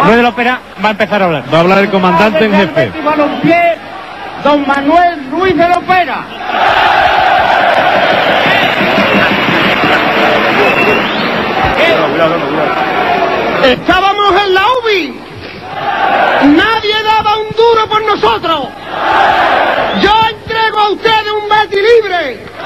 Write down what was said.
Ruiz de la Opera va a empezar a hablar. Va a hablar el comandante en jefe. Balompié, don Manuel Ruiz de la Opera. Estábamos en la UBI. Nadie daba un duro por nosotros. Yo entrego a ustedes un Betis libre.